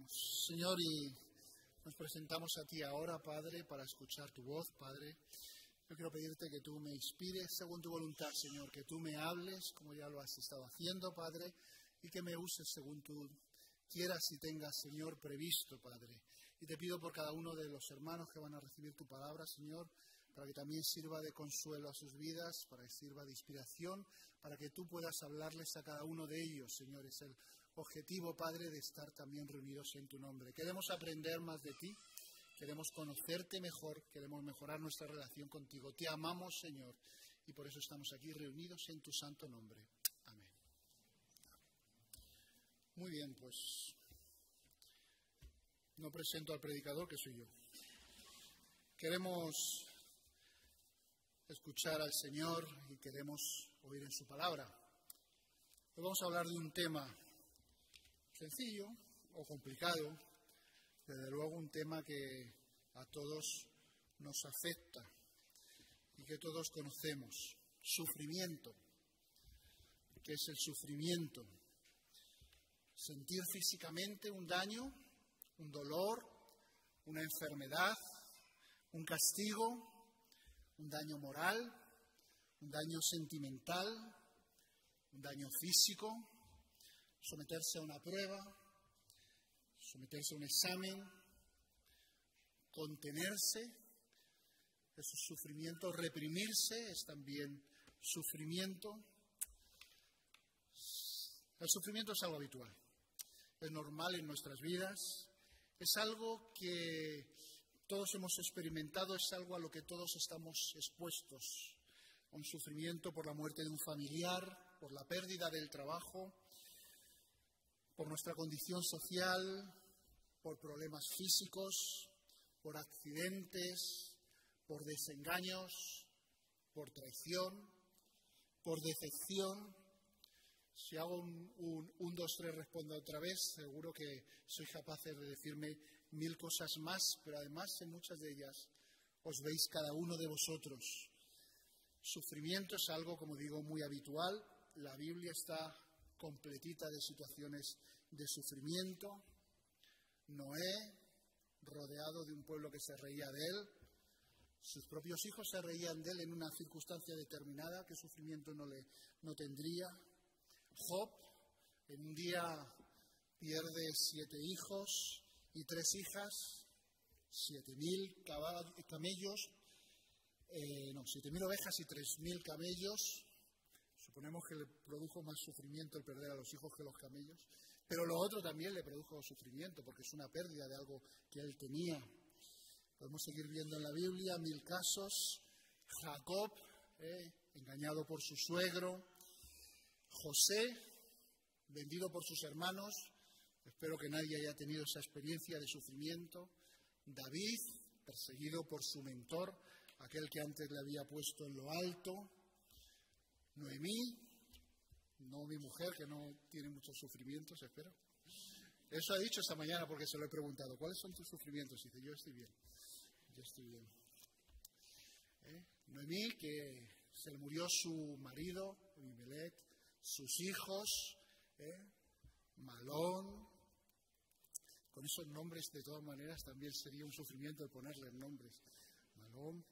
Oremos. Señor, y nos presentamos a ti ahora, Padre, para escuchar tu voz, Padre. Yo quiero pedirte que tú me inspires según tu voluntad, Señor, que tú me hables como ya lo has estado haciendo, Padre, y que me uses según tú quieras y tengas, Señor, previsto, Padre. Y te pido por cada uno de los hermanos que van a recibir tu palabra, Señor, para que también sirva de consuelo a sus vidas, para que sirva de inspiración, para que tú puedas hablarles a cada uno de ellos, Señor. Es el objetivo, Padre, de estar también reunidos en tu nombre. Queremos aprender más de ti, queremos conocerte mejor, queremos mejorar nuestra relación contigo. Te amamos, Señor, y por eso estamos aquí reunidos en tu santo nombre. Amén. Muy bien, pues no presento al predicador, que soy yo. Queremos escuchar al Señor y queremos oír en su palabra. Hoy vamos a hablar de un tema sencillo o complicado, desde luego un tema que a todos nos afecta y que todos conocemos. Sufrimiento. ¿Qué es el sufrimiento? Sentir físicamente un daño, un dolor, una enfermedad, un castigo, un daño moral, un daño sentimental, un daño físico, someterse a una prueba, someterse a un examen, contenerse, eso es sufrimiento, reprimirse es también sufrimiento. El sufrimiento es algo habitual, es normal en nuestras vidas, es algo que todos hemos experimentado, es algo a lo que todos estamos expuestos. Un sufrimiento por la muerte de un familiar, por la pérdida del trabajo, por nuestra condición social, por problemas físicos, por accidentes, por desengaños, por traición, por decepción. Si hago un 2, 3, respondo otra vez, seguro que sois capaces de decirme 1000 cosas más, pero además en muchas de ellas os veis cada uno de vosotros. Sufrimiento es algo, como digo, muy habitual. La Biblia está completita de situaciones de sufrimiento. Noé, rodeado de un pueblo que se reía de él, sus propios hijos se reían de él en una circunstancia determinada, ¿qué sufrimiento no tendría? Job, en un día pierde 7 hijos y 3 hijas, 7.000 camellos, 7.000 ovejas y 3.000 camellos. Suponemos que le produjo más sufrimiento el perder a los hijos que los camellos, pero lo otro también le produjo sufrimiento, porque es una pérdida de algo que él tenía. Podemos seguir viendo en la Biblia 1000 casos. Jacob, engañado por su suegro. José, vendido por sus hermanos. Espero que nadie haya tenido esa experiencia de sufrimiento. David, perseguido por su mentor, aquel que antes le había puesto en lo alto. Noemí, no mi mujer, que no tiene muchos sufrimientos, espero. Eso ha dicho esta mañana porque se lo he preguntado. ¿Cuáles son tus sufrimientos? Y dice, yo estoy bien. Noemí, que se le murió su marido, Elimelech, sus hijos, Malón. Con esos nombres, de todas maneras, también sería un sufrimiento el ponerles nombres. Malón,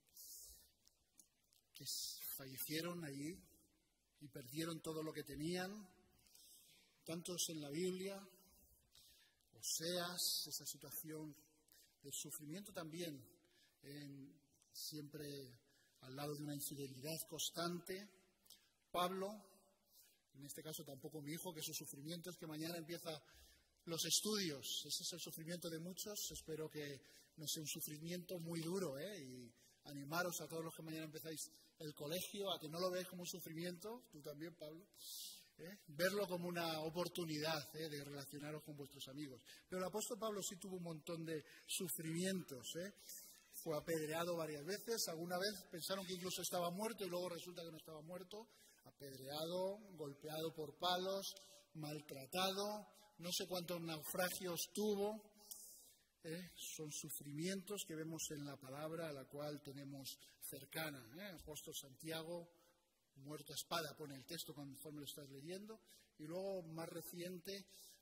que fallecieron allí y perdieron todo lo que tenían. Tantos en la Biblia. Oseas, esa situación de sufrimiento también, siempre al lado de una infidelidad constante. Pablo, en este caso tampoco mi hijo, que su sufrimiento es que mañana empieza los estudios. Ese es el sufrimiento de muchos. Espero que no sea un sufrimiento muy duro, y animaros a todos los que mañana empezáis el colegio, a que no lo veáis como un sufrimiento, tú también, Pablo, verlo como una oportunidad de relacionaros con vuestros amigos. Pero el apóstol Pablo sí tuvo un montón de sufrimientos. Fue apedreado varias veces, alguna vez pensaron que incluso estaba muerto y luego resulta que no estaba muerto. Apedreado, golpeado por palos, maltratado, no sé cuántos naufragios tuvo. Son sufrimientos que vemos en la palabra a la cual tenemos cercana. Apóstol Santiago, muerto a espada, pone el texto conforme lo estás leyendo. Y luego, más reciente,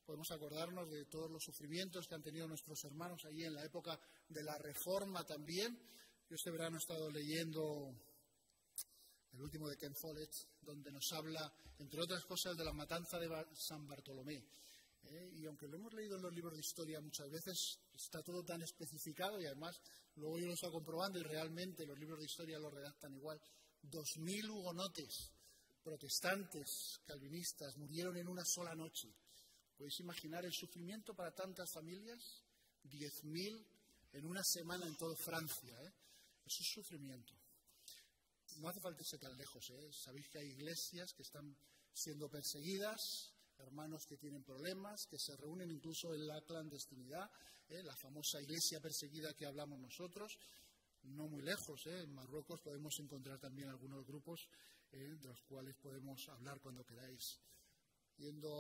Podemos acordarnos de todos los sufrimientos que han tenido nuestros hermanos allí en la época de la Reforma también. Yo este verano he estado leyendo el último de Ken Follett, donde nos habla, entre otras cosas, de la matanza de San Bartolomé. Y aunque lo hemos leído en los libros de historia muchas veces, está todo tan especificado y además luego yo lo estoy comprobando y realmente los libros de historia lo redactan igual. 2000 hugonotes, protestantes, calvinistas, murieron en una sola noche. ¿Podéis imaginar el sufrimiento para tantas familias? 10.000 en una semana en toda Francia. Eso es sufrimiento. No hace falta irse tan lejos. Sabéis que hay iglesias que están siendo perseguidas, hermanos que tienen problemas, que se reúnen incluso en la clandestinidad, la famosa iglesia perseguida que hablamos nosotros. No muy lejos, en Marruecos podemos encontrar también algunos grupos de los cuales podemos hablar cuando queráis. Yendo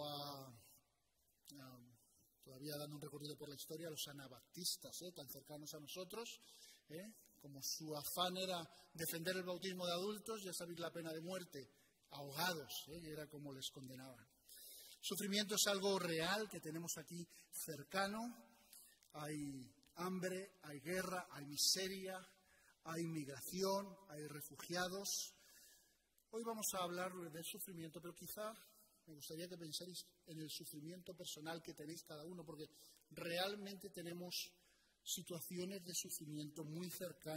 todavía dando un recorrido por la historia, los anabaptistas, tan cercanos a nosotros, como su afán era defender el bautismo de adultos, ya sabéis la pena de muerte, ahogados, y era como les condenaban. Sufrimiento es algo real que tenemos aquí cercano. Hay hambre, hay guerra, hay miseria, hay inmigración, hay refugiados. Hoy vamos a hablar del sufrimiento, pero quizá me gustaría que pensáis en el sufrimiento personal que tenéis cada uno, porque realmente tenemos situaciones de sufrimiento muy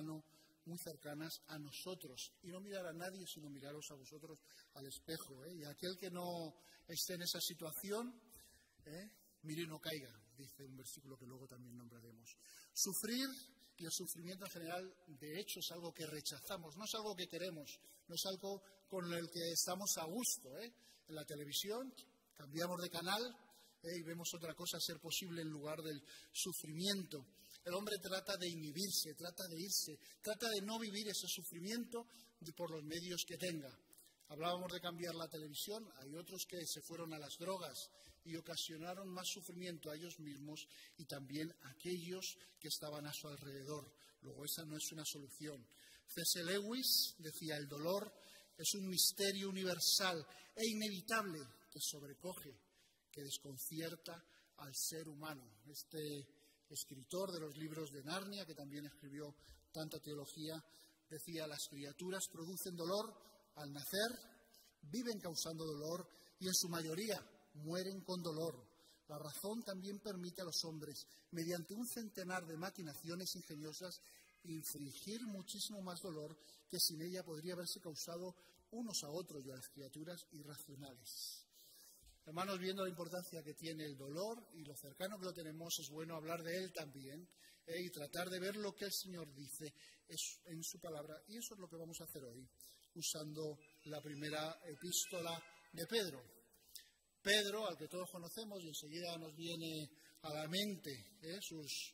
cercanas a nosotros. Y no mirar a nadie, sino miraros a vosotros al espejo. Y aquel que no esté en esa situación, mire y no caiga, dice un versículo que luego también nombraremos. Sufrir y el sufrimiento en general, de hecho, es algo que rechazamos, no es algo que queremos, no es algo con el que estamos a gusto. En la televisión cambiamos de canal y vemos otra cosa ser posible en lugar del sufrimiento. El hombre trata de inhibirse, trata de irse, trata de no vivir ese sufrimiento por los medios que tenga. Hablábamos de cambiar la televisión, hay otros que se fueron a las drogas y ocasionaron más sufrimiento a ellos mismos y también a aquellos que estaban a su alrededor. Luego esa no es una solución. C.S. Lewis decía, el dolor es un misterio universal e inevitable que sobrecoge, que desconcierta al ser humano. Este escritor de los libros de Narnia, que también escribió tanta teología, decía, las criaturas producen dolor al nacer, viven causando dolor y en su mayoría mueren con dolor. La razón también permite a los hombres, mediante un centenar de maquinaciones ingeniosas, infligir muchísimo más dolor que sin ella podría haberse causado unos a otros y a las criaturas irracionales. Hermanos, viendo la importancia que tiene el dolor y lo cercano que lo tenemos, es bueno hablar de él también y tratar de ver lo que el Señor dice en su palabra. Y eso es lo que vamos a hacer hoy, usando la primera epístola de Pedro. Pedro, al que todos conocemos, y enseguida nos viene a la mente sus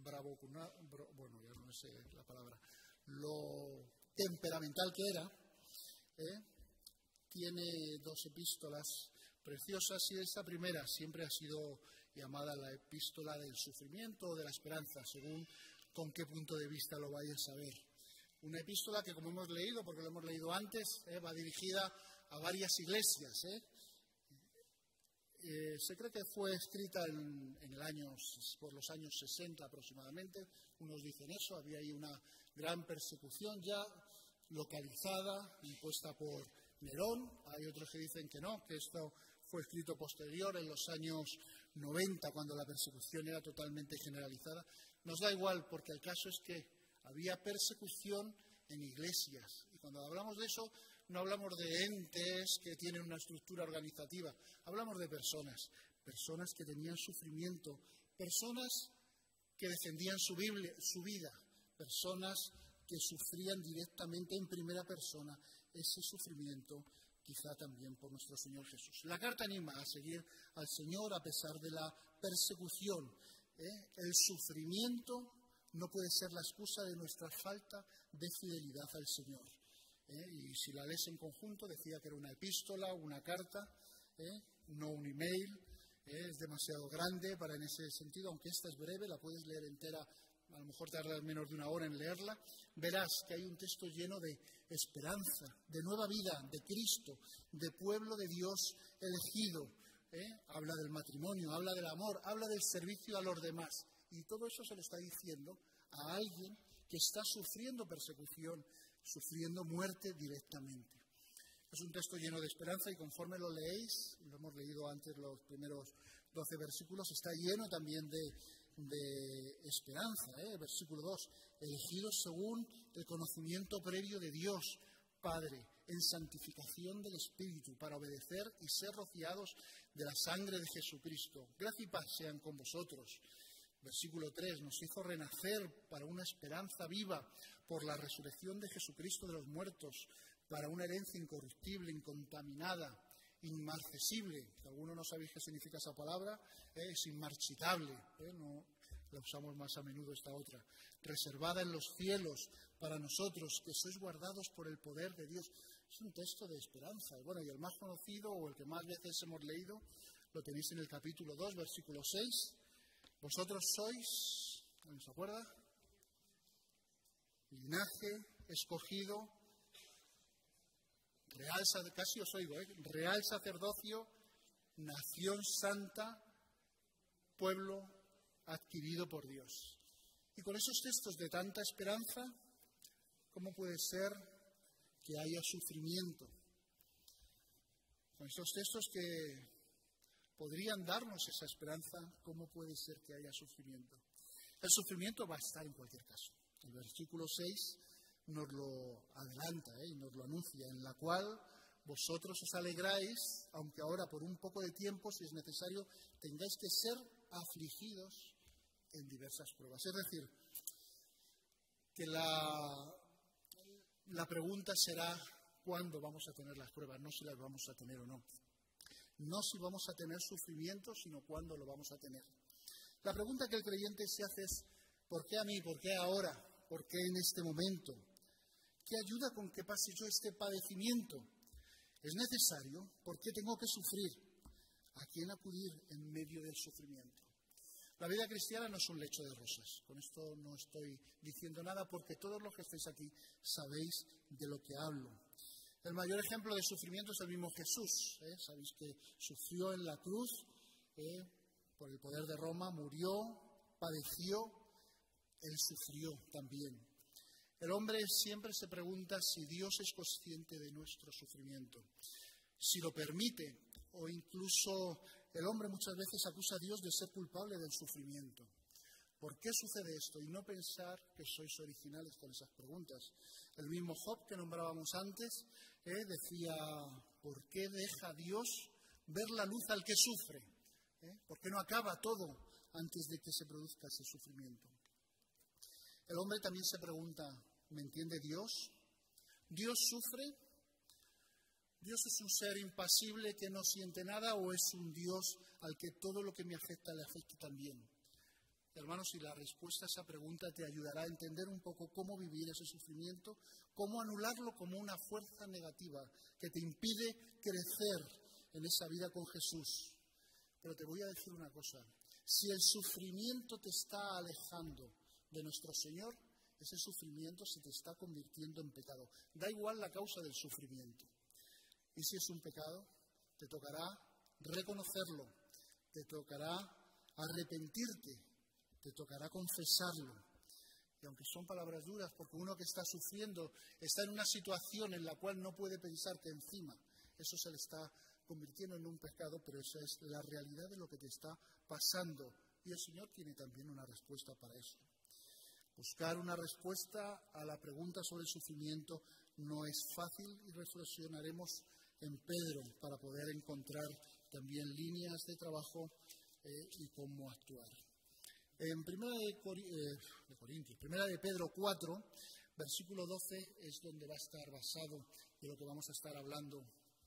bueno, ya no sé la palabra, lo temperamental que era, tiene dos epístolas preciosas y esta primera siempre ha sido llamada la epístola del sufrimiento o de la esperanza, según con qué punto de vista lo vayas a ver. Una epístola que, como hemos leído, porque lo hemos leído antes, va dirigida a varias iglesias. Se cree que fue escrita por los años 60 aproximadamente. Unos dicen eso, había ahí una gran persecución ya localizada, impuesta por Nerón. Hay otros que dicen que no, que esto fue escrito posterior, en los años 90, cuando la persecución era totalmente generalizada. Nos da igual, porque el caso es que había persecución en iglesias. Y cuando hablamos de eso, no hablamos de entes que tienen una estructura organizativa. Hablamos de personas que tenían sufrimiento, personas que defendían su vida, personas que sufrían directamente en primera persona ese sufrimiento, quizá también por nuestro Señor Jesús. La carta anima a seguir al Señor a pesar de la persecución. El sufrimiento no puede ser la excusa de nuestra falta de fidelidad al Señor. Y si la lees en conjunto, decía que era una epístola, una carta, no un email. Es demasiado grande para en ese sentido, aunque esta es breve, la puedes leer entera, a lo mejor tardas menos de una hora en leerla. Verás que hay un texto lleno de esperanza, de nueva vida, de Cristo, de pueblo de Dios elegido, habla del matrimonio, habla del amor, habla del servicio a los demás. Y todo eso se lo está diciendo a alguien que está sufriendo persecución, sufriendo muerte directamente. Es un texto lleno de esperanza y conforme lo leéis, lo hemos leído antes los primeros 12 versículos, está lleno también de esperanza. Versículo 2, elegidos según el conocimiento previo de Dios, Padre, en santificación del Espíritu, para obedecer y ser rociados de la sangre de Jesucristo. Gracia y paz sean con vosotros. Versículo 3, nos hizo renacer para una esperanza viva por la resurrección de Jesucristo de los muertos, para una herencia incorruptible, incontaminada, inmarcesible, que algunos no sabéis qué significa esa palabra, es inmarchitable, no la usamos más a menudo esta otra, reservada en los cielos para nosotros, que sois guardados por el poder de Dios. Es un texto de esperanza. Bueno, y el más conocido, o el que más veces hemos leído, lo tenéis en el capítulo 2, versículo 6. Vosotros sois, ¿no se acuerda? Linaje escogido, casi os oigo, real sacerdocio, nación santa, pueblo adquirido por Dios. Y con esos textos de tanta esperanza, ¿cómo puede ser que haya sufrimiento? Con estos textos que podrían darnos esa esperanza, ¿cómo puede ser que haya sufrimiento? El sufrimiento va a estar en cualquier caso. El versículo 6 nos lo adelanta y nos lo anuncia, en la cual vosotros os alegráis, aunque ahora por un poco de tiempo, si es necesario, tengáis que ser afligidos en diversas pruebas. Es decir, que la pregunta será cuándo vamos a tener las pruebas, no si las vamos a tener o no. No si vamos a tener sufrimiento, sino cuándo lo vamos a tener. La pregunta que el creyente se hace es, ¿por qué a mí? ¿Por qué ahora? ¿Por qué en este momento? ¿Qué ayuda con que pase yo este padecimiento? ¿Es necesario? ¿Por qué tengo que sufrir? ¿A quién acudir en medio del sufrimiento? La vida cristiana no es un lecho de rosas. Con esto no estoy diciendo nada porque todos los que estáis aquí sabéis de lo que hablo. El mayor ejemplo de sufrimiento es el mismo Jesús. Sabéis que sufrió en la cruz, por el poder de Roma, murió, padeció, él sufrió también. El hombre siempre se pregunta si Dios es consciente de nuestro sufrimiento, si lo permite, o incluso el hombre muchas veces acusa a Dios de ser culpable del sufrimiento. ¿Por qué sucede esto? Y no pensar que sois originales con esas preguntas. El mismo Job que nombrábamos antes decía, ¿por qué deja Dios ver la luz al que sufre? ¿Por qué no acaba todo antes de que se produzca ese sufrimiento? El hombre también se pregunta, ¿me entiende Dios? ¿Dios sufre? ¿Dios es un ser impasible que no siente nada o es un Dios al que todo lo que me afecta le afecta también? Hermanos, si la respuesta a esa pregunta te ayudará a entender un poco cómo vivir ese sufrimiento, cómo anularlo como una fuerza negativa que te impide crecer en esa vida con Jesús. Pero te voy a decir una cosa, si el sufrimiento te está alejando de nuestro Señor, ese sufrimiento se te está convirtiendo en pecado. Da igual la causa del sufrimiento. Y si es un pecado, te tocará reconocerlo, te tocará arrepentirte, te tocará confesarlo. Y aunque son palabras duras, porque uno que está sufriendo está en una situación en la cual no puede pensar que encima eso se le está convirtiendo en un pecado, pero esa es la realidad de lo que te está pasando. Y el Señor tiene también una respuesta para eso. Buscar una respuesta a la pregunta sobre el sufrimiento no es fácil y reflexionaremos en Pedro para poder encontrar también líneas de trabajo y cómo actuar. En Primera de Pedro 4, versículo 12, es donde va a estar basado de lo que vamos a estar hablando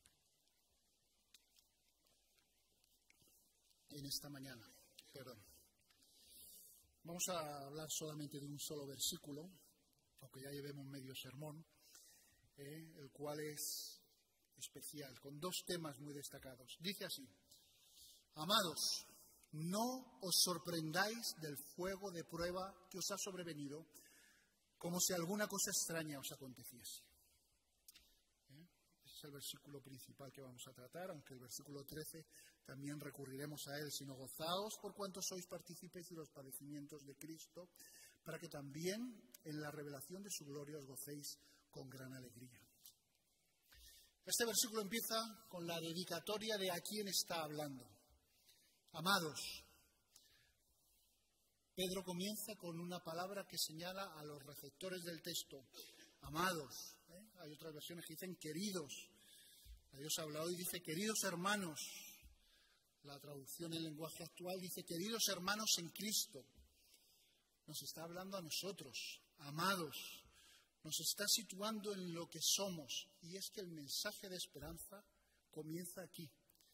en esta mañana. Vamos a hablar solamente de un solo versículo, aunque ya llevemos medio sermón, el cual es especial, con dos temas muy destacados. Dice así: amados, no os sorprendáis del fuego de prueba que os ha sobrevenido, como si alguna cosa extraña os aconteciese. Ese es el versículo principal que vamos a tratar, aunque el versículo 13 también recurriremos a él, sino gozaos por cuanto sois partícipes de los padecimientos de Cristo, para que también en la revelación de su gloria os gocéis con gran alegría. Este versículo empieza con la dedicatoria de a quién está hablando. Amados. Pedro comienza con una palabra que señala a los receptores del texto. Amados. Hay otras versiones que dicen queridos. Dios habla hoy y dice queridos hermanos. La traducción en lenguaje actual dice queridos hermanos en Cristo. Nos está hablando a nosotros, amados. Nos está situando en lo que somos. Y es que el mensaje de esperanza comienza aquí.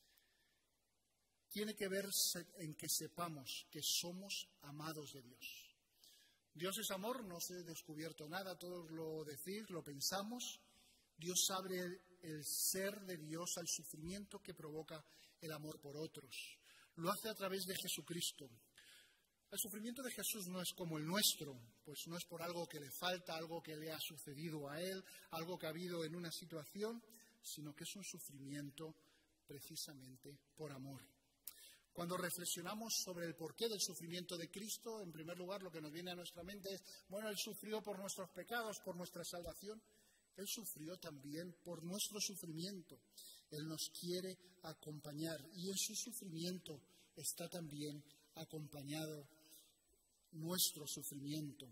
Tiene que ver en que sepamos que somos amados de Dios. Dios es amor, no os he descubierto nada, todos lo decís, lo pensamos. Dios abre el ser de Dios al sufrimiento que provoca el amor por otros. Lo hace a través de Jesucristo. El sufrimiento de Jesús no es como el nuestro, pues no es por algo que le falta, algo que le ha sucedido a él, algo que ha habido en una situación, sino que es un sufrimiento precisamente por amor. Cuando reflexionamos sobre el porqué del sufrimiento de Cristo, en primer lugar lo que nos viene a nuestra mente es, bueno, Él sufrió por nuestros pecados, por nuestra salvación. Él sufrió también por nuestro sufrimiento. Él nos quiere acompañar y en su sufrimiento está también acompañado nuestro sufrimiento.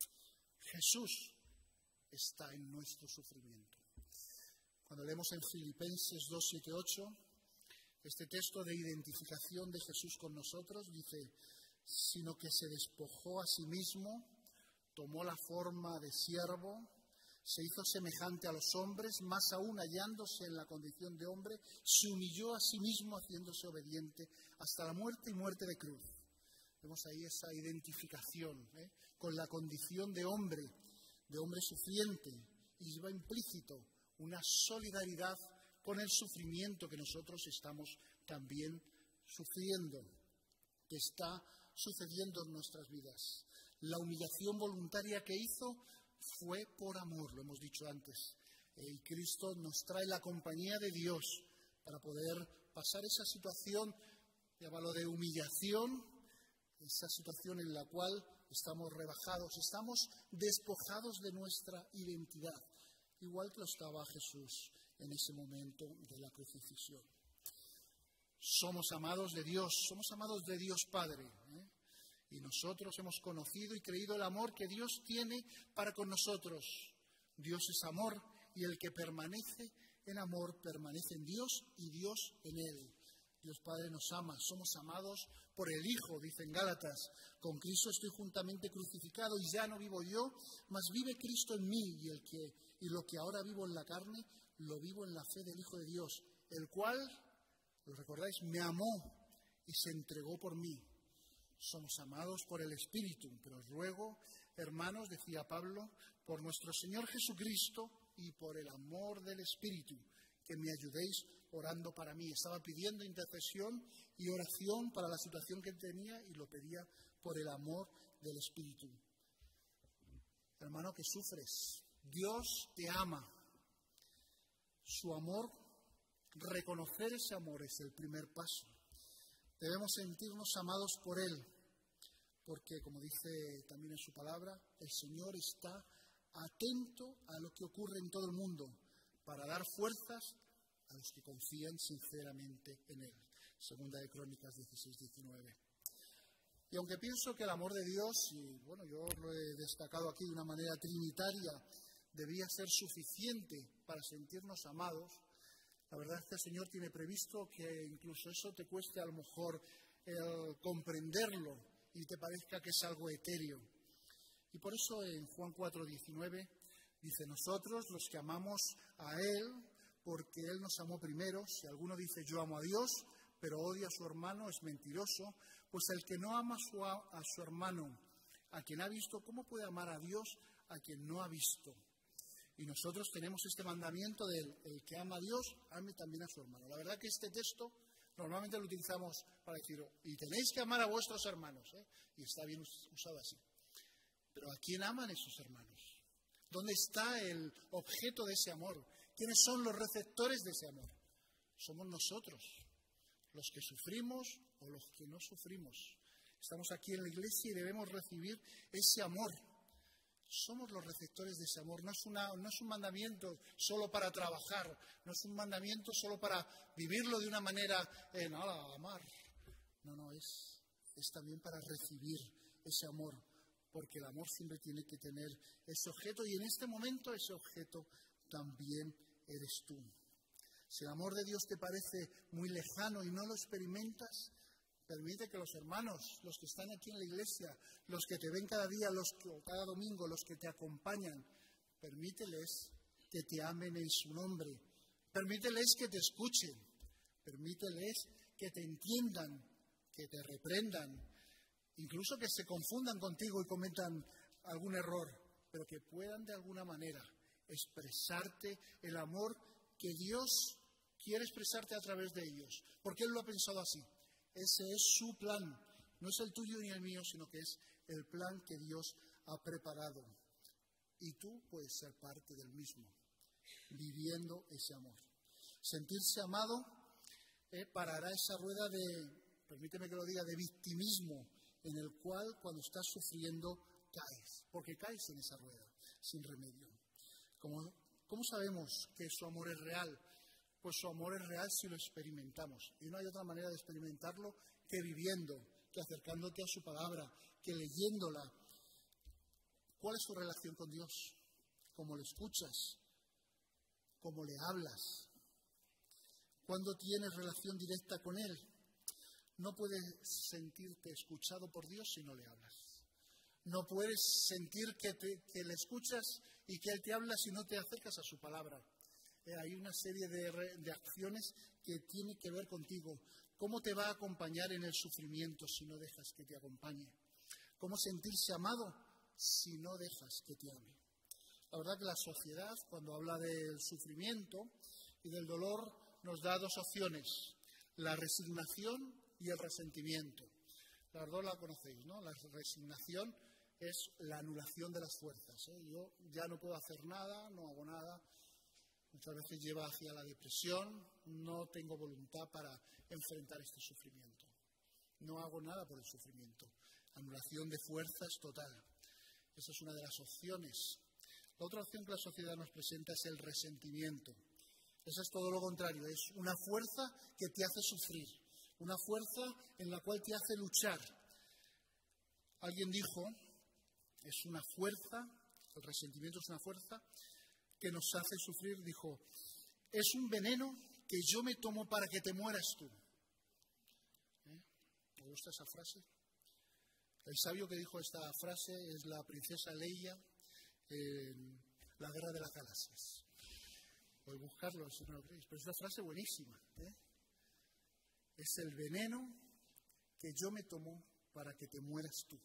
Jesús está en nuestro sufrimiento. Cuando leemos en Filipenses 2, 7, 8, este texto de identificación de Jesús con nosotros dice, sino que se despojó a sí mismo, tomó la forma de siervo, se hizo semejante a los hombres, más aún hallándose en la condición de hombre, se humilló a sí mismo haciéndose obediente hasta la muerte y muerte de cruz. Vemos ahí esa identificación con la condición de hombre sufriente, y lleva implícito una solidaridad con el sufrimiento que nosotros estamos también sufriendo, que está sucediendo en nuestras vidas. La humillación voluntaria que hizo fue por amor, lo hemos dicho antes. Y Cristo nos trae la compañía de Dios para poder pasar esa situación, llámalo de humillación, esa situación en la cual estamos rebajados, estamos despojados de nuestra identidad, igual que lo estaba Jesús en ese momento de la crucifixión. Somos amados de Dios Padre, y nosotros hemos conocido y creído el amor que Dios tiene para con nosotros. Dios es amor y el que permanece en amor permanece en Dios y Dios en él. Dios Padre nos ama, somos amados por el Hijo, dice en Gálatas. Con Cristo estoy juntamente crucificado y ya no vivo yo, mas vive Cristo en mí y lo que ahora vivo en la carne, lo vivo en la fe del Hijo de Dios, el cual, ¿lo recordáis?, me amó y se entregó por mí. Somos amados por el Espíritu, pero os ruego, hermanos, decía Pablo, por nuestro Señor Jesucristo y por el amor del Espíritu, que me ayudéis orando para mí. Estaba pidiendo intercesión y oración para la situación que tenía y lo pedía por el amor del Espíritu. Hermano, que sufres, Dios te ama. Su amor, reconocer ese amor es el primer paso. Debemos sentirnos amados por Él, porque, como dice también en su palabra, el Señor está atento a lo que ocurre en todo el mundo para dar fuerzas a los que confían sinceramente en Él. Segunda de Crónicas 16, 19. Y aunque pienso que el amor de Dios, y bueno, yo lo he destacado aquí de una manera trinitaria, debía ser suficiente para sentirnos amados, la verdad es que el Señor tiene previsto que incluso eso te cueste a lo mejor comprenderlo y te parezca que es algo etéreo. Y por eso en Juan 4:19 dice, nosotros los que amamos a Él, porque Él nos amó primero. Si alguno dice yo amo a Dios, pero odia a su hermano, es mentiroso, pues el que no ama a su hermano, a quien ha visto, ¿cómo puede amar a Dios a quien no ha visto? Y nosotros tenemos este mandamiento del el que ama a Dios, ame también a su hermano. La verdad que este texto normalmente lo utilizamos para decir, y tenéis que amar a vuestros hermanos, y está bien usado así. Pero ¿a quién aman esos hermanos? ¿Dónde está el objeto de ese amor? ¿Quiénes son los receptores de ese amor? Somos nosotros, los que sufrimos o los que no sufrimos. Estamos aquí en la iglesia y debemos recibir ese amor. Somos los receptores de ese amor. No es un mandamiento solo para trabajar, no es un mandamiento solo para vivirlo de una manera, amar. No, es también para recibir ese amor, porque el amor siempre tiene que tener ese objeto, y en este momento ese objeto también eres tú. Si el amor de Dios te parece muy lejano y no lo experimentas, permite que los hermanos, los que están aquí en la iglesia, los que te ven cada día, cada domingo, los que te acompañan, permíteles que te amen en su nombre. Permíteles que te escuchen. Permíteles que te entiendan, que te reprendan, incluso que se confundan contigo y cometan algún error, pero que puedan de alguna manera expresarte el amor que Dios quiere expresarte a través de ellos, porque Él lo ha pensado así. Ese es su plan, no es el tuyo ni el mío, sino que es el plan que Dios ha preparado. Y tú puedes ser parte del mismo, viviendo ese amor. Sentirse amado parará esa rueda permíteme que lo diga, de victimismo, en el cual cuando estás sufriendo caes, porque caes en esa rueda, sin remedio. ¿Cómo sabemos que su amor es real? Pues su amor es real si lo experimentamos. Y no hay otra manera de experimentarlo que viviendo, que acercándote a su palabra, que leyéndola. ¿Cuál es tu relación con Dios? ¿Cómo le escuchas? ¿Cómo le hablas? ¿Cuándo tienes relación directa con Él? No puedes sentirte escuchado por Dios si no le hablas. No puedes sentir que le escuchas y que Él te habla si no te acercas a su palabra. Hay una serie de acciones que tienen que ver contigo. ¿Cómo te va a acompañar en el sufrimiento si no dejas que te acompañe? ¿Cómo sentirse amado si no dejas que te ame? La verdad que la sociedad, cuando habla del sufrimiento y del dolor, nos da dos opciones: la resignación y el resentimiento. Las dos la conocéis, ¿no? La resignación es la anulación de las fuerzas. Yo ya no puedo hacer nada, no hago nada. Muchas veces lleva hacia la depresión, no tengo voluntad para enfrentar este sufrimiento. No hago nada por el sufrimiento. Anulación de fuerzas total. Esa es una de las opciones. La otra opción que la sociedad nos presenta es el resentimiento. Esa es todo lo contrario, es una fuerza que te hace sufrir, una fuerza en la cual te hace luchar. Alguien dijo, es una fuerza, el resentimiento es una fuerza que nos hace sufrir, dijo, es un veneno que yo me tomo para que te mueras tú. ¿Me gusta esa frase? El sabio que dijo esta frase es la princesa Leia en la Guerra de las Galaxias. Podéis buscarlo si no lo creéis, pero es una frase buenísima. Es el veneno que yo me tomo para que te mueras tú.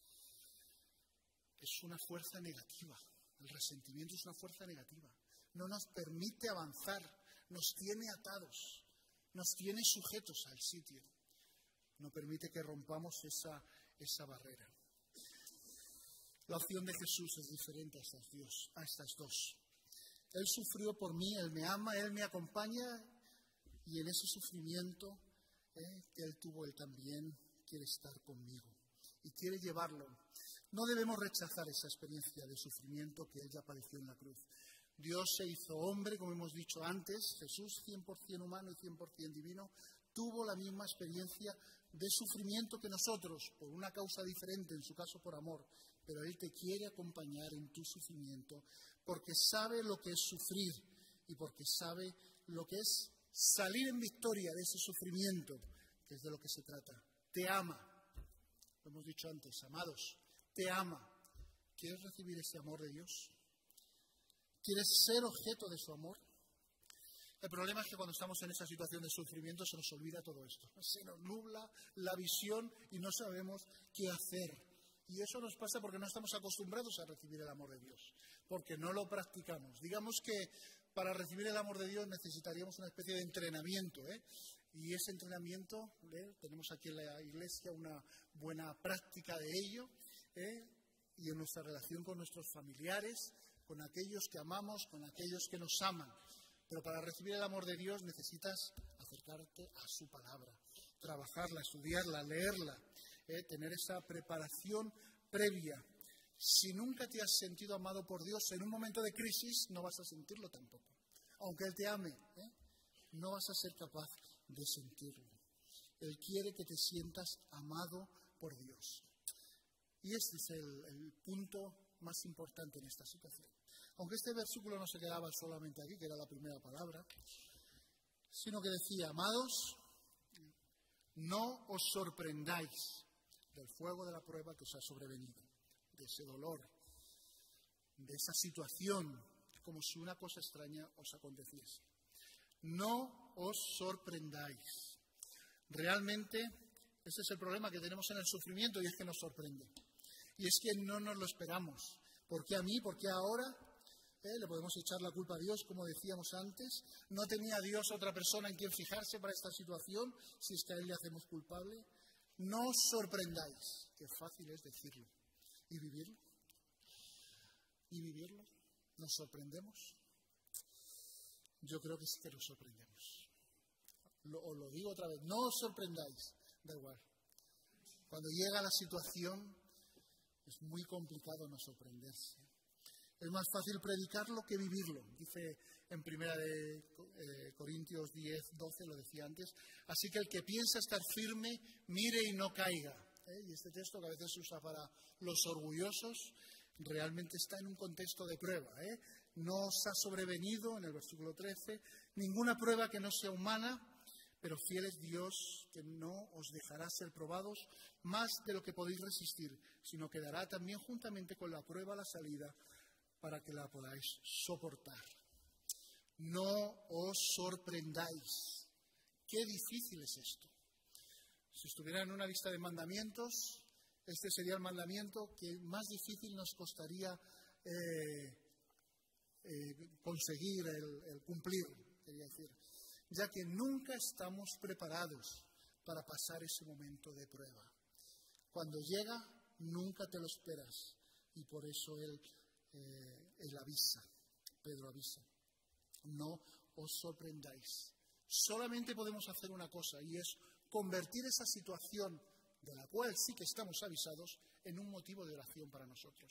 Es una fuerza negativa. El resentimiento es una fuerza negativa. No nos permite avanzar, nos tiene atados, nos tiene sujetos al sitio. No permite que rompamos esa barrera. La opción de Jesús es diferente a estas dos. Él sufrió por mí, Él me ama, Él me acompaña, y en ese sufrimiento que Él tuvo, Él también quiere estar conmigo y quiere llevarlo. No debemos rechazar esa experiencia de sufrimiento que Él ya padeció en la cruz. Dios se hizo hombre, como hemos dicho antes, Jesús 100% humano y 100% divino, tuvo la misma experiencia de sufrimiento que nosotros, por una causa diferente, en su caso por amor, pero Él te quiere acompañar en tu sufrimiento, porque sabe lo que es sufrir y porque sabe lo que es salir en victoria de ese sufrimiento, que es de lo que se trata. Te ama, lo hemos dicho antes, amados, te ama. ¿Quieres recibir ese amor de Dios? ¿Quieres ser objeto de su amor? El problema es que cuando estamos en esa situación de sufrimiento se nos olvida todo esto. Se nos nubla la visión y no sabemos qué hacer. Y eso nos pasa porque no estamos acostumbrados a recibir el amor de Dios, porque no lo practicamos. Digamos que para recibir el amor de Dios necesitaríamos una especie de entrenamiento, y ese entrenamiento, tenemos aquí en la iglesia una buena práctica de ello, y en nuestra relación con nuestros familiares, con aquellos que amamos, con aquellos que nos aman. Pero para recibir el amor de Dios necesitas acercarte a su palabra, trabajarla, estudiarla, leerla, tener esa preparación previa. Si nunca te has sentido amado por Dios, en un momento de crisis no vas a sentirlo tampoco. Aunque Él te ame, no vas a ser capaz de sentirlo. Él quiere que te sientas amado por Dios. Y este es el punto más importante en esta situación. Aunque este versículo no se quedaba solamente aquí, que era la primera palabra, sino que decía: amados, no os sorprendáis del fuego de la prueba que os ha sobrevenido, de ese dolor, de esa situación, como si una cosa extraña os aconteciese. No os sorprendáis. Realmente, ese es el problema que tenemos en el sufrimiento, y es que nos sorprende. Y es que no nos lo esperamos. ¿Por qué a mí? ¿Por qué ahora? Le podemos echar la culpa a Dios, como decíamos antes. ¿No tenía Dios otra persona en quien fijarse para esta situación, si es que a Él le hacemos culpable? No os sorprendáis. Qué fácil es decirlo. ¿Y vivirlo? ¿Y vivirlo? ¿Nos sorprendemos? Yo creo que sí que nos sorprendemos. Os lo digo otra vez, no os sorprendáis. Da igual. Cuando llega la situación, es muy complicado no sorprenderse. Es más fácil predicarlo que vivirlo, dice en 1 Corintios 10, 12, lo decía antes. Así que el que piensa estar firme, mire y no caiga. Y este texto, que a veces se usa para los orgullosos, realmente está en un contexto de prueba. No os ha sobrevenido, en el versículo 13, ninguna prueba que no sea humana, pero fiel es Dios, que no os dejará ser probados más de lo que podéis resistir, sino que dará también juntamente con la prueba la salida, para que la podáis soportar. No os sorprendáis. Qué difícil es esto. Si estuviera en una lista de mandamientos, este sería el mandamiento que más difícil nos costaría conseguir el cumplir, quería decir, ya que nunca estamos preparados para pasar ese momento de prueba. Cuando llega, nunca te lo esperas, y por eso Él avisa, Pedro avisa: no os sorprendáis. Solamente podemos hacer una cosa, y es convertir esa situación, de la cual sí que estamos avisados, en un motivo de oración para nosotros.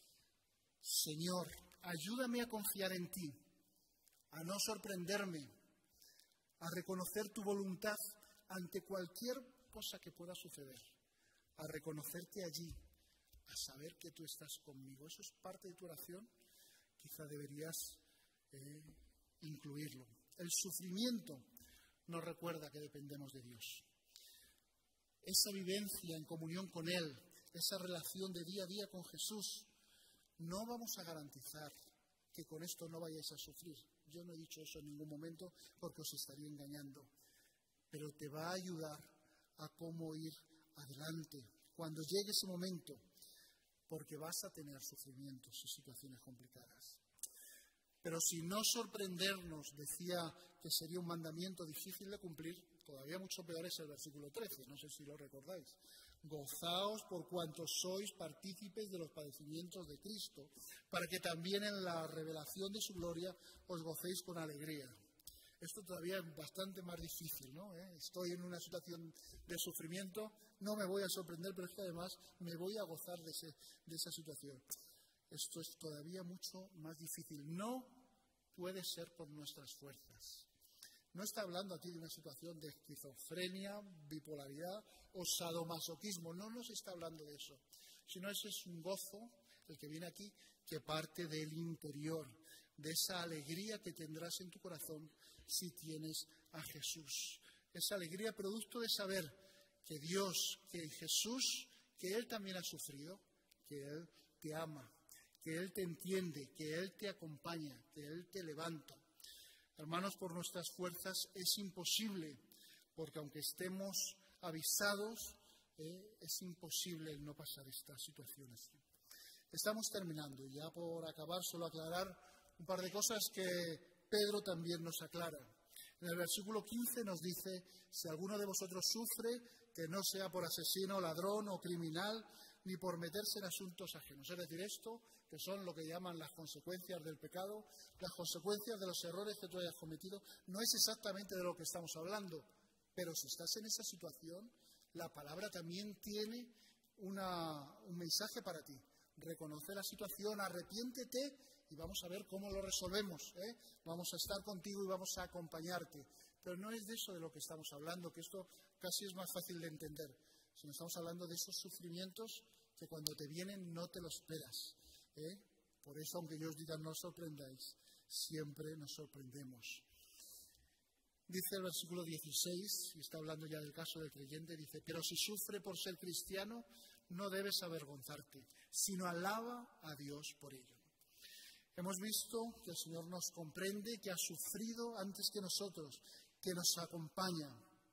Señor, ayúdame a confiar en ti, a no sorprenderme, a reconocer tu voluntad ante cualquier cosa que pueda suceder, a reconocerte allí, a saber que tú estás conmigo. Eso es parte de tu oración. Quizá deberías incluirlo. El sufrimiento nos recuerda que dependemos de Dios. Esa vivencia en comunión con Él, esa relación de día a día con Jesús, no vamos a garantizar que con esto no vayáis a sufrir. Yo no he dicho eso en ningún momento porque os estaría engañando. Pero te va a ayudar a cómo ir adelante cuando llegue ese momento, porque vas a tener sufrimientos y situaciones complicadas. Pero si no sorprendernos, decía que sería un mandamiento difícil de cumplir, todavía mucho peor es el versículo 13, no sé si lo recordáis. Gozaos por cuanto sois partícipes de los padecimientos de Cristo, para que también en la revelación de su gloria os gocéis con alegría. Esto todavía es bastante más difícil, ¿no? Estoy en una situación de sufrimiento, no me voy a sorprender, pero es que además me voy a gozar de esa situación. Esto es todavía mucho más difícil. No puede ser por nuestras fuerzas. No está hablando aquí de una situación de esquizofrenia, bipolaridad o sadomasoquismo. No nos está hablando de eso. Sino ese es un gozo, el que viene aquí, que parte del interior, de esa alegría que tendrás en tu corazón si tienes a Jesús. Esa alegría producto de saber que Dios, que Jesús, que Él también ha sufrido, que Él te ama, que Él te entiende, que Él te acompaña, que Él te levanta. Hermanos, por nuestras fuerzas es imposible, porque aunque estemos avisados, es imposible el no pasar estas situaciones. Estamos terminando, y ya por acabar, solo aclarar un par de cosas que Pedro también nos aclara. En el versículo 15 nos dice: si alguno de vosotros sufre, que no sea por asesino, ladrón o criminal, ni por meterse en asuntos ajenos. Es decir, esto, que son lo que llaman las consecuencias del pecado, las consecuencias de los errores que tú hayas cometido, no es exactamente de lo que estamos hablando, Pero si estás en esa situación, la palabra también tiene un mensaje para ti. Reconoce la situación, arrepiéntete y vamos a ver cómo lo resolvemos. Vamos a estar contigo y vamos a acompañarte. Pero no es de eso de lo que estamos hablando, que esto casi es más fácil de entender. Sino estamos hablando de esos sufrimientos que cuando te vienen no te lo esperas. Por eso, aunque yo os diga no os sorprendáis, siempre nos sorprendemos. Dice el versículo 16, y está hablando ya del caso del creyente, dice: pero si sufre por ser cristiano, no debes avergonzarte, sino alaba a Dios por ello. Hemos visto que el Señor nos comprende, que ha sufrido antes que nosotros, que nos acompaña.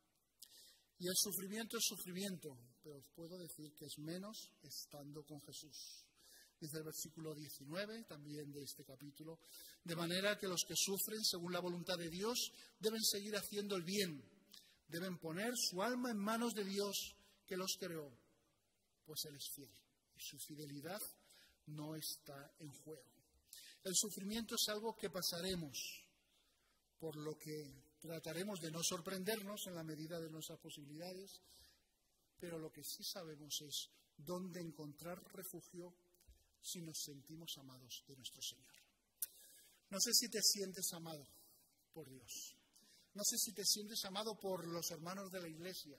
Y el sufrimiento es sufrimiento, pero os puedo decir que es menos estando con Jesús. Dice el versículo 19, también de este capítulo: de manera que los que sufren según la voluntad de Dios deben seguir haciendo el bien, deben poner su alma en manos de Dios que los creó, pues Él es fiel y su fidelidad no está en juego. El sufrimiento es algo que pasaremos, por lo que trataremos de no sorprendernos en la medida de nuestras posibilidades, pero lo que sí sabemos es dónde encontrar refugio si nos sentimos amados de nuestro Señor. No sé si te sientes amado por Dios. No sé si te sientes amado por los hermanos de la iglesia.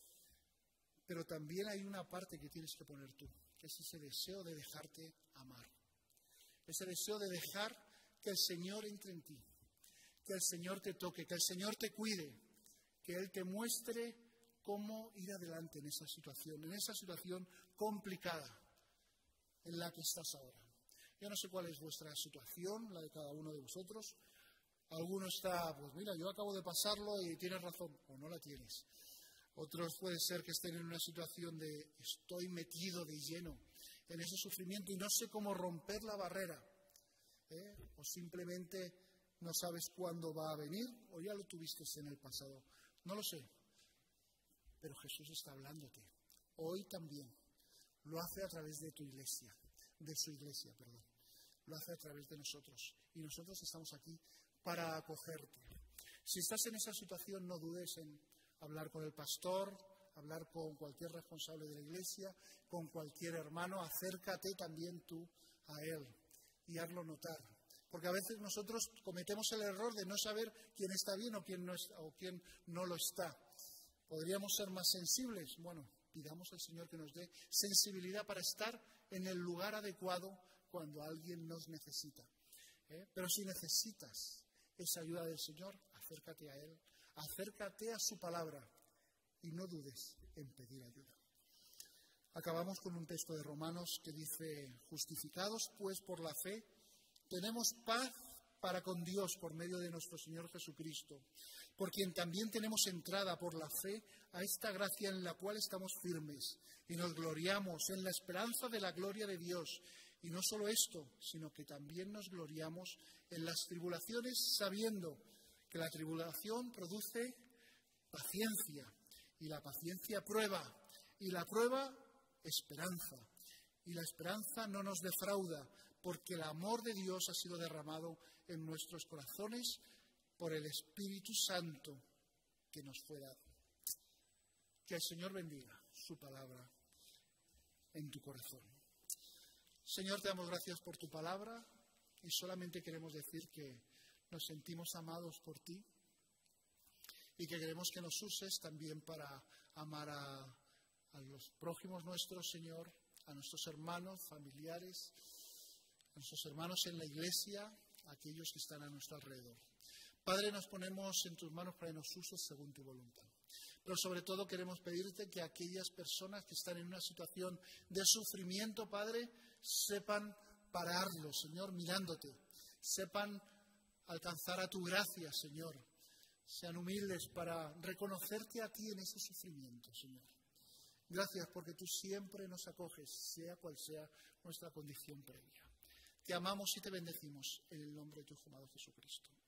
Pero también hay una parte que tienes que poner tú, que es ese deseo de dejarte amar. Ese deseo de dejar que el Señor entre en ti, que el Señor te toque, que el Señor te cuide, que Él te muestre cómo ir adelante en esa situación complicada en la que estás ahora. Yo no sé cuál es vuestra situación, la de cada uno de vosotros. Alguno está, pues mira, yo acabo de pasarlo y tienes razón, o no la tienes. Otros puede ser que estén en una situación de estoy metido de lleno en ese sufrimiento y no sé cómo romper la barrera. O simplemente no sabes cuándo va a venir, o ya lo tuviste en el pasado. No lo sé. Pero Jesús está hablándote. Hoy también. Lo hace a través de tu iglesia, de su iglesia, perdón. Lo hace a través de nosotros. Y nosotros estamos aquí para acogerte. Si estás en esa situación, no dudes en hablar con el pastor, hablar con cualquier responsable de la iglesia, con cualquier hermano. Acércate también tú a él y hazlo notar. Porque a veces nosotros cometemos el error de no saber quién está bien o quién no lo está. ¿Podríamos ser más sensibles? Bueno, pidamos al Señor que nos dé sensibilidad para estar en el lugar adecuado cuando alguien nos necesita. Pero si necesitas esa ayuda del Señor, acércate a Él, acércate a su palabra y no dudes en pedir ayuda. Acabamos con un texto de Romanos que dice: justificados pues por la fe, tenemos paz para con Dios por medio de nuestro Señor Jesucristo, por quien también tenemos entrada por la fe a esta gracia en la cual estamos firmes y nos gloriamos en la esperanza de la gloria de Dios. Y no solo esto, sino que también nos gloriamos en las tribulaciones, sabiendo que la tribulación produce paciencia, y la paciencia prueba, y la prueba esperanza, y la esperanza no nos defrauda, porque el amor de Dios ha sido derramado en nuestros corazones por el Espíritu Santo que nos fue dado. Que el Señor bendiga su palabra en tu corazón. Señor, te damos gracias por tu palabra y solamente queremos decir que nos sentimos amados por ti y que queremos que nos uses también para amar a los prójimos nuestros, Señor, a nuestros hermanos, familiares, a nuestros hermanos en la iglesia, a aquellos que están a nuestro alrededor. Padre, nos ponemos en tus manos para que nos uses según tu voluntad. Pero sobre todo queremos pedirte que aquellas personas que están en una situación de sufrimiento, Padre, sepan pararlo, Señor, mirándote. Sepan alcanzar a tu gracia, Señor. Sean humildes para reconocerte a ti en ese sufrimiento, Señor. Gracias porque tú siempre nos acoges, sea cual sea nuestra condición previa. Te amamos y te bendecimos en el nombre de tu Hijo amado Jesucristo.